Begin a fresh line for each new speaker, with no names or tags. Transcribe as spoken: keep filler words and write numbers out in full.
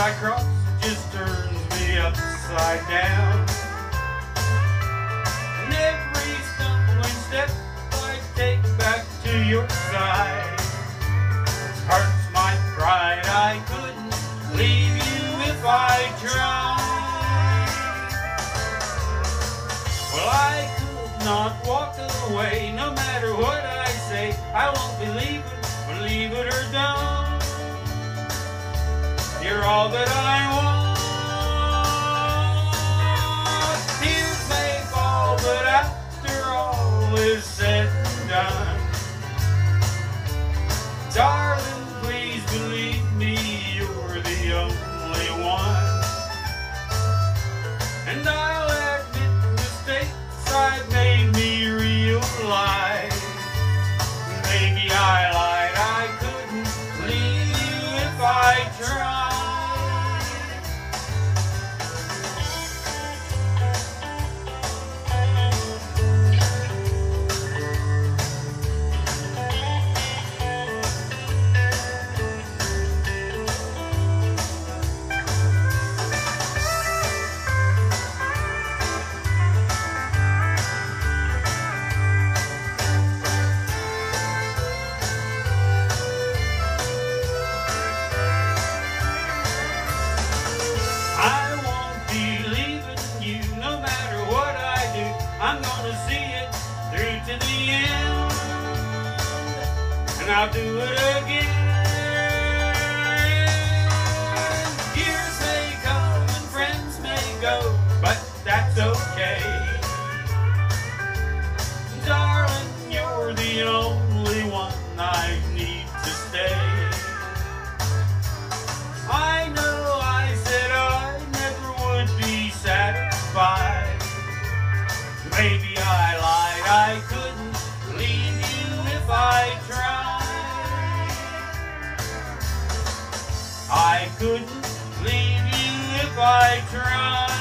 I cross just turns me upside down. And every stumbling step I take back to your side hurts my pride. I couldn't leave you if I tried. Well, I could not walk away, no matter what I say. I won't be leaving, believe it or don't. You're all that I want. Tears may fall, but after all is said and done, darling, please believe me, you're the only one. And I'll admit mistakes I've made me realize. Maybe I lied, I couldn't leave you if I tried. I'm gonna see it through to the end, and I'll do it again. Years may come and friends may go, but that's okay. Darling, you're the only one I need to stay. I know I said I never would be satisfied. Maybe I lied, I couldn't leave you if I tried. I couldn't leave you if I tried.